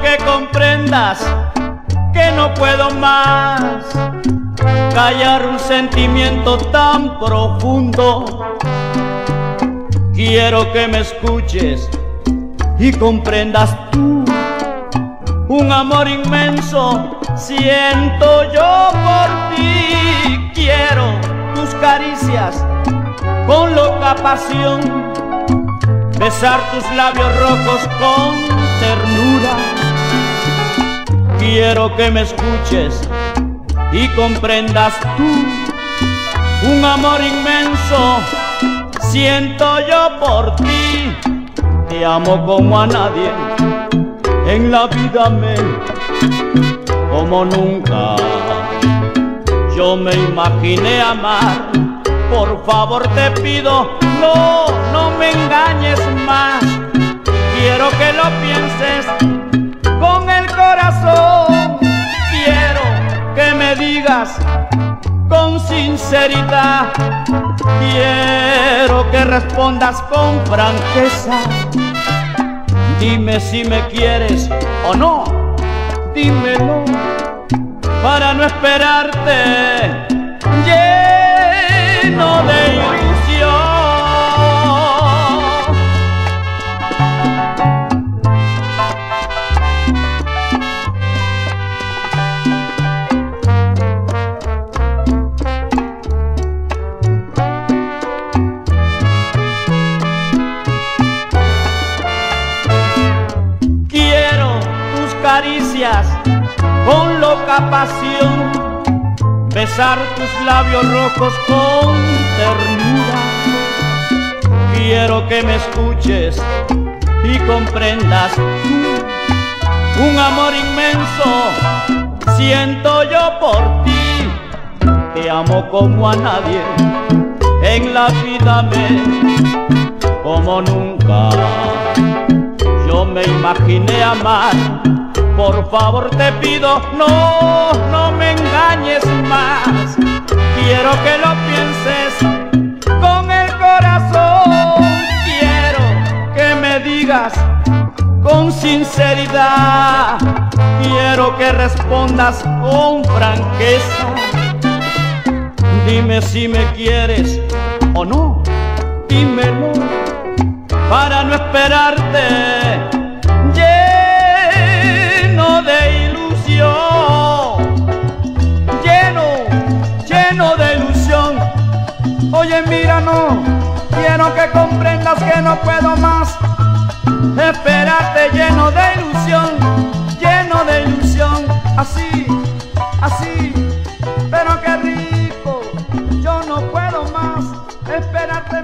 que comprendas que no puedo más callar un sentimiento tan profundo. Quiero que me escuches y comprendas tú un amor inmenso siento yo por ti. Quiero tus caricias con loca pasión, besar tus labios rojos con ternura. Quiero que me escuches y comprendas tú un amor inmenso siento yo por ti. Te amo como a nadie en la vida amé, como nunca yo me imaginé amar. Por favor te pido, no me engañes más. Quiero que lo pienses con el corazón. Quiero que me digas con sinceridad. Quiero que respondas con franqueza. Dime si me quieres o no, dímelo para no esperarte lleno de ilusión. Caricias con loca pasión, besar tus labios rojos con ternura. Quiero que me escuches y comprendas tú un amor inmenso siento yo por ti. Te amo como a nadie en la vida amé, como nunca yo me imaginé amar. Por favor te pido, no me engañes más. Quiero que lo pienses con el corazón. Quiero que me digas con sinceridad. Quiero que respondas con franqueza. Dime si me quieres o no, dímelo para no esperarte de ilusión, lleno de ilusión. Oye, mira, no, quiero que comprendas que no puedo más esperarte lleno de ilusión, así, pero qué rico, yo no puedo más esperarte